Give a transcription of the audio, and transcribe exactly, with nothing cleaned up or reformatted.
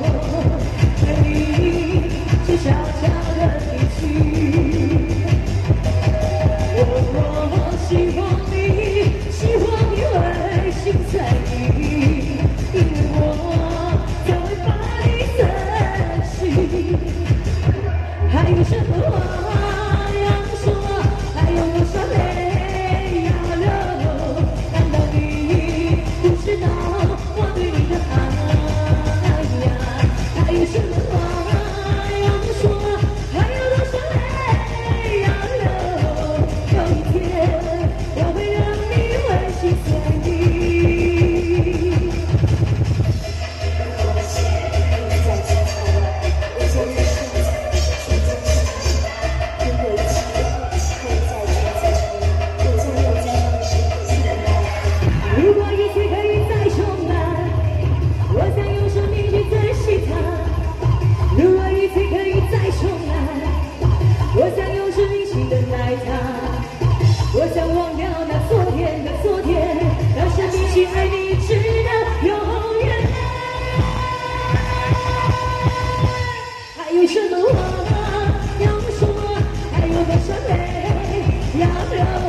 而你却悄悄地离去。我希望你，希望你会心在意，因为我才会把你珍惜。还有什么话要说？还有多少泪要流？难道你不知道我对你的爱呀？还有什么话要说？还有多少泪要流？有一天我会让你会心碎意。 我写在之后，我将你收藏，去珍惜。如果一切可以再重再重，我将又再放手心爱。 如果一切可以再重来，我想用生命去珍惜它。如果一切可以再重来，我想用生命去等待它。我想忘掉那昨天的昨天，让生命去爱你，直到永远。还有什么话要说？还有多少泪要流？